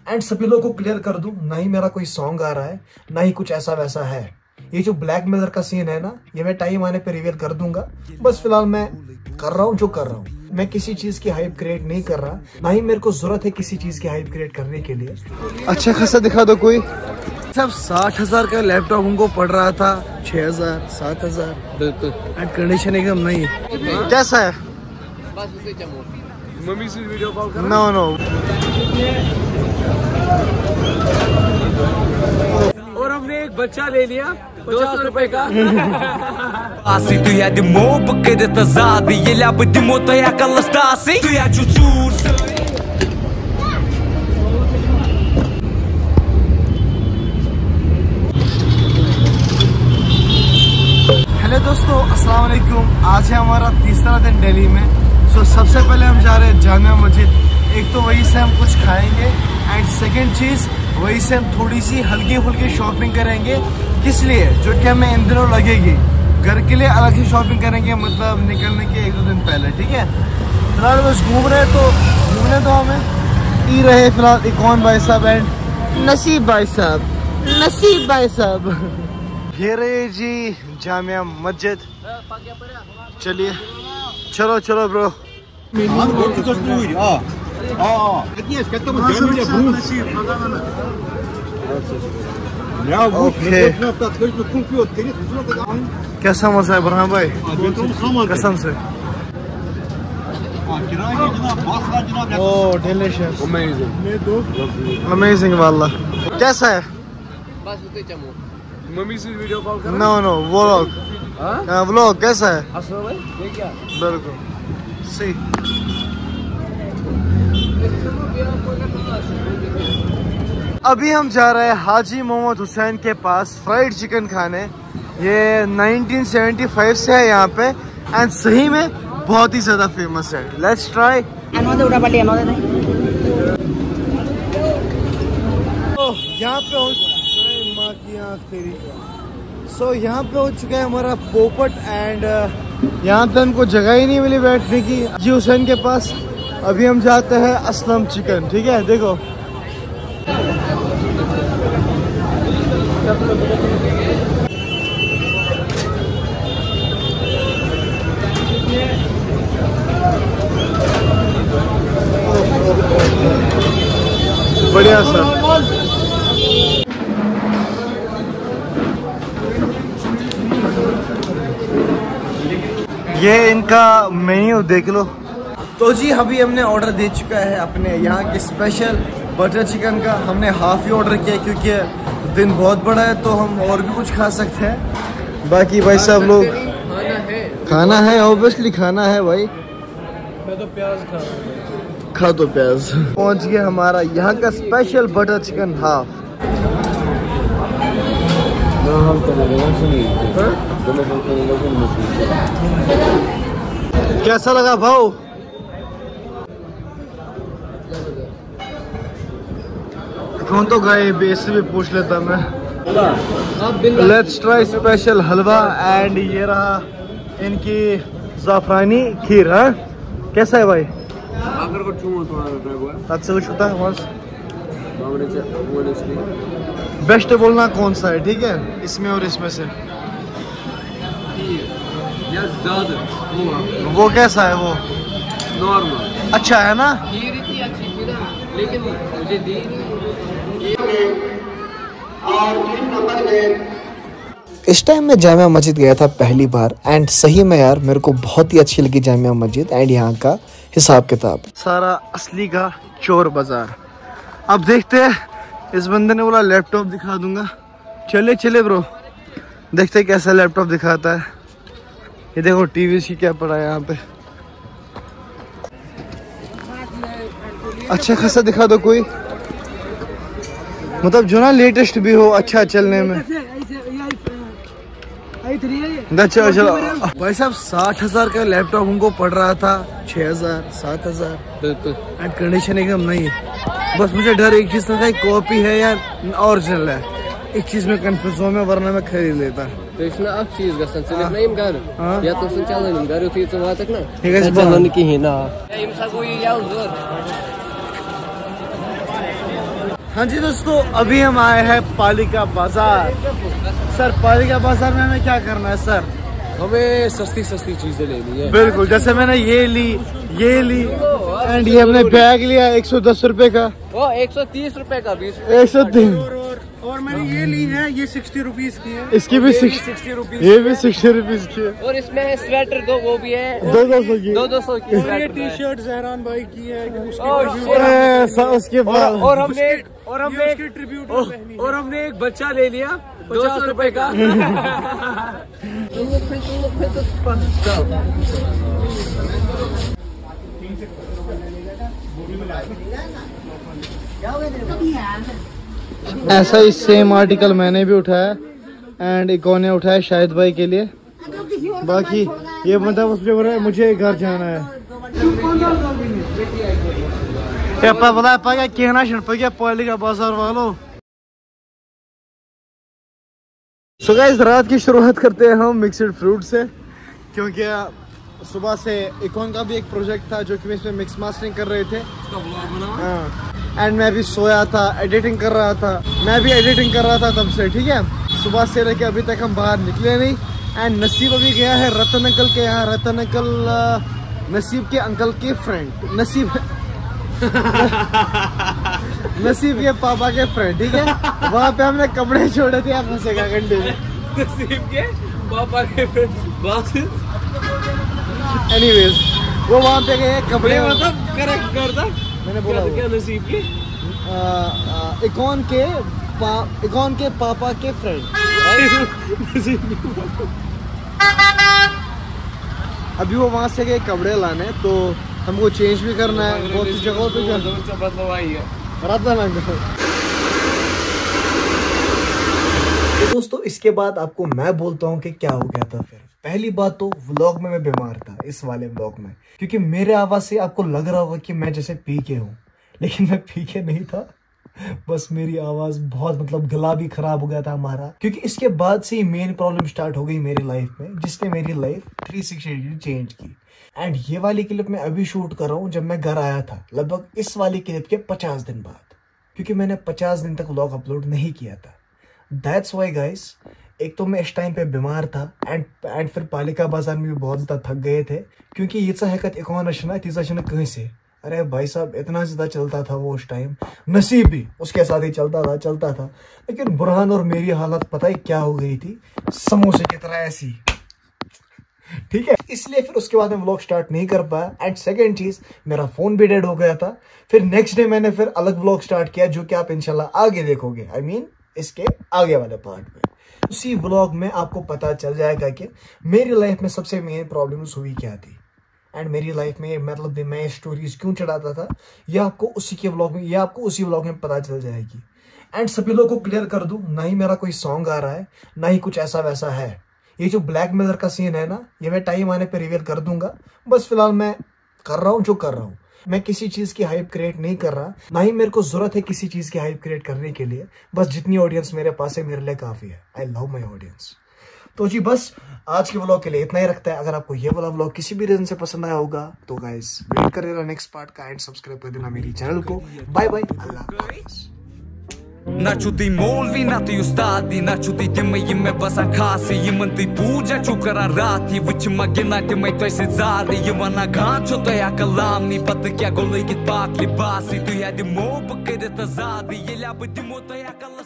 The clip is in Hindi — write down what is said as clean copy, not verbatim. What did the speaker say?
एंड सभी लोगों को क्लियर कर दूं, ना ही मेरा कोई सॉन्ग आ रहा है, ना ही कुछ ऐसा वैसा है। ये जो ब्लैकमेलर का सीन है ना, ये मैं टाइम आने पे रिवील कर दूंगा। बस फिलहाल मैं कर रहा हूँ जो कर रहा हूँ। मैं किसी चीज की हाइप क्रिएट नहीं कर रहा, ना ही मेरे को जरूरत है किसी चीज की हाइप क्रिएट करने के लिए। अच्छा खासा दिखा दो कोई। सब 60,000 का लैपटॉप हमको पड़ रहा था 6,000 7,000 बिल्कुल, एंड कंडीशन एकदम नहीं। कैसा है? मम्मी से वीडियो कॉल कर। No no. और हमने एक बच्चा ले लिया 200 रुपए का। हेलो दोस्तों, अस्सलाम वालेकुम। आज है हमारा तीसरा दिन दिल्ली में। सो सबसे पहले हम जा रहे हैं जामिया मस्जिद। एक तो वहीं से हम कुछ खाएंगे, एंड सेकंड चीज़ वहीं से हम थोड़ी सी हल्की फुल्की शॉपिंग करेंगे। किस लिए? जो कि हमें इन दिनों लगेगी। घर के लिए अलग ही शॉपिंग करेंगे, मतलब निकलने के 1-2 दिन पहले, ठीक है। फिलहाल बस घूमने तो हमें ही रहे फिलहाल इकॉन भाई साहब एंड नसीब भाई साहब। ये रहे जी जामिया मस्जिद। चलिए चलो ब्रो। कैसा मजा है बुरहान भाई? कसम से डिलीशियस, अमेजिंग वाला। कैसा है? मम्मी से वीडियो कॉल कर। नो व्लॉग कैसा है? बिल्कुल सी। अभी हम जा रहे हैं हाजी मोहम्मद हुसैन के पास फ्राइड चिकन खाने। ये 1975 से है यहाँ पे, एंड सही में बहुत ही ज्यादा फेमस है। Let's try. यहाँ पे हो चुका है हमारा पोपट, एंड यहाँ पे हमको जगह ही नहीं मिली बैठने की जी हुसैन के पास। अभी हम जाते हैं असलम चिकन, ठीक है। देखो बढ़िया सर। ये इनका मेन्यू देख लो। तो जी अभी हमने ऑर्डर दे चुका है अपने यहाँ के स्पेशल बटर चिकन का। हमने हाफ ही ऑर्डर किया क्योंकि दिन बहुत बड़ा है, तो हम और भी कुछ खा सकते हैं। बाकी भाई साहब लोग खाना है ऑब्वियसली खाना है भाई। मैं तो प्याज खा तो प्याज। पहुंच गया हमारा यहाँ का स्पेशल बटर चिकन हाफ। कैसा लगा भाऊ? कौन तो गए बेस से भी पूछ लेता मैं। Let's try special halwa, and ये रहा इनकी जाफरानी खीर। है कैसा है भाई? बेस्ट बोलना कौन सा है, ठीक है, इसमें और इसमें से। वो कैसा है? वो नॉर्मल अच्छा है ना? खीर इतनी अच्छी थी ना, लेकिन मुझे दी इस टाइम मैं जामिया मस्जिद गया था पहली बार, एंड सही में यार मेरे को बहुत ही अच्छी लगी जामिया मस्जिद एंड यहाँ का हिसाब किताब। सारा असली का चोर बाजार। अब देखते हैं, इस बंदे ने बोला लैपटॉप दिखा दूंगा। चले ब्रो, देखते हैं कैसा लैपटॉप दिखाता है। ये देखो टीवी की क्या पड़ा है यहाँ पे। अच्छा खासा दिखा दो कोई, मतलब जो ना लेटेस्ट भी हो, अच्छा चलने में। चलो भाई साहब 60,000 का लैपटॉप हमको पड़ रहा था 6,000 7,000 बिल्कुल, एंड कंडीशन एकदम नहीं है। बस मुझे डर एक चीज था, कॉपी है या ओरिजिनल है। एक चीज में कंफ्यूज हूँ मैं, वरना मैं खरीद लेता। तो इसमें अब चीज गसन चलिए ना इन घर या तो सुन चलो इन घर उठी तो वहां तक ना ठीक है चलन की है ना इन सब ये या जोर हाँ जी दोस्तों, अभी हम आए हैं पालिका बाजार। सर पालिका बाजार में हमें क्या करना है सर? हमें सस्ती सस्ती चीजें लेनी है। बिल्कुल, जैसे मैंने ये ली एंड ये हमने बैग लिया 110 रुपए का। वो 130 रुपए का 103। और मैंने ये ली है, ये 60 रुपीज की है। इसकी भी 60 रुपीज, ये भी 60 रुपीज की है। और इसमें है स्वेटर दो, वो भी है 200 की। 200 की। और ये टी शर्ट जहरान भाई की है। उसके बाद और हमने एक बच्चा ले लिया 200 रुपए का। ऐसा ही सेम आर्टिकल मैंने भी उठाया एंड एक और ने उठाया शाहिद भाई के लिए। बाकी ये बंदा उस पे बोल रहा है मुझे घर जाना है। पता क्या कहना क्या पालिका बाजार वालों। सो गाइस, रात की शुरुआत करते हैं हम मिक्सड फ्रूट से, क्योंकि सुबह से इकॉन का भी एक प्रोजेक्ट था जो कि इसमें मिक्स मास्टरिंग कर रहे थे। एंड मैं भी सोया था, एडिटिंग कर रहा था। मैं भी एडिटिंग कर रहा था तब से, ठीक है। सुबह से लेके अभी तक हम बाहर निकले नहीं। एंड नसीब अभी गया है रतन अंकल के यहाँ। रतन अंकल नसीब के अंकल के फ्रेंड, नसीब के पापा के फ्रेंड, ठीक है। वहाँ पे हमने कपड़े छोड़े थे, आप फंसेगा घंटे में। नसीब के पापा के फ्रेंड। एनीवेज, वो वहाँ पे गए कपड़े, मतलब करेक्ट करता मैंने बोला क्या नसीब के इकॉन के पापा के फ्रेंड। अभी वो वहाँ से गए कपड़े लाने, तो हमको चेंज भी करना है बहुत सी जगहों पे। दोस्तों इसके बाद आपको मैं बोलता हूँ कि क्या हो गया था। फिर पहली बात तो व्लॉग में मैं बीमार था, इस वाले व्लॉग में, क्योंकि मेरे आवाज से आपको लग रहा होगा कि मैं जैसे पी के हूँ, लेकिन मैं पी के नहीं था। बस मेरी आवाज बहुत गला भी खराब हो गया था हमारा, क्योंकि इसके बाद से ही मेन प्रॉब्लम स्टार्ट हो गई मेरी लाइफ में, जिसने मेरी लाइफ 360 डिग्री चेंज की। एंड ये वाली क्लिप मैं अभी शूट कर रहा हूँ जब मैं घर आया था, लगभग इस वाली क्लिप के 50 दिन बाद, क्योंकि मैंने 50 दिन तक व्लॉग अपलोड नहीं किया था। दैट्स वाई गाइस, एक तो मैं इस टाइम पे बीमार था एंड फिर पालिका बाजार में भी बहुत ज्यादा थक गए थे, क्योंकि ये हेकत इकॉन तीजा कहीं से। अरे भाई साहब, इतना ज्यादा चलता था वो उस टाइम। नसीब भी उसके साथ ही चलता था। लेकिन बुरहान और मेरी हालत पता ही क्या हो गई थी, समोसे की तरह ऐसी, ठीक है। इसलिए फिर उसके बाद मैं व्लॉग स्टार्ट नहीं कर पाया। एंड सेकंड चीज, मेरा फोन भी डेड हो गया था। फिर नेक्स्ट डे मैंने फिर अलग व्लॉग स्टार्ट किया, जो कि आप इंशाल्लाह आगे देखोगे, आई मीन इसके आगे वाले पार्ट में। उसी व्लॉग में आपको पता चल जाएगा कि मेरी लाइफ में सबसे मेन प्रॉब्लम्स हुई क्या थी, एंड मेरी लाइफ में मैं स्टोरीज क्यों चढ़ाता था, ये आपको उसी व्लॉग में पता चल जाएगी। एंड सभी लोगों को क्लियर कर दूं, ना ही मेरा कोई सॉन्ग आ रहा है, ना ही कुछ ऐसा वैसा है। ये जो ब्लैकमेलर का सीन है ना, ये मैं टाइम आने पे रिवील कर दूंगा। बस फिलहाल मैं कर रहा हूँ जो कर रहा हूँ। मैं किसी चीज की हाइप क्रिएट नहीं कर रहा, ना ही मेरे को जरूरत है किसी चीज की हाइप क्रिएट करने के लिए। बस जितनी ऑडियंस मेरे पास है, मेरे लिए काफी है। I love my audience. तो जी बस आज के व्लॉग के लिए इतना ही रखता है। अगर आपको ये वाला व्लॉग किसी भी रीजन से पसंद आया होगा तो गाइस वेट कर देना नेक्स्ट पार्ट का, एंड सब्सक्राइब कर देना मेरी चैनल को। बाय बाय, अल्लाह हाफिज़। Nacho di molvi, nato yu stadi, nacho di dimma yimme basa khasi, yimman di puja chukara rati, vich magina di mai toy se zadi, yimana gancho to ya kalam ni pat kya golay git pak libasi, tu ya di mo bakere ta zadi, ye lab di mo to ya kalam